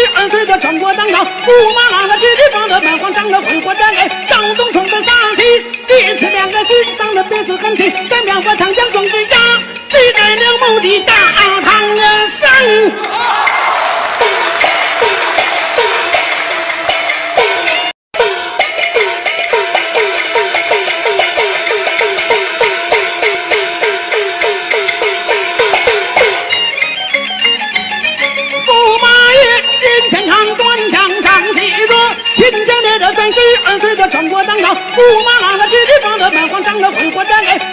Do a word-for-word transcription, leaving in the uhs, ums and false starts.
二岁的中国当朝，驸马郎的十里方的满皇上的回国战哎，张宗冲的杀气，彼此两个心上的彼此恨气，在苗国长江中之家，只在两亩的大堂上。十二岁的中国当朝，驸马郎的十里方的满皇上的回国战哎，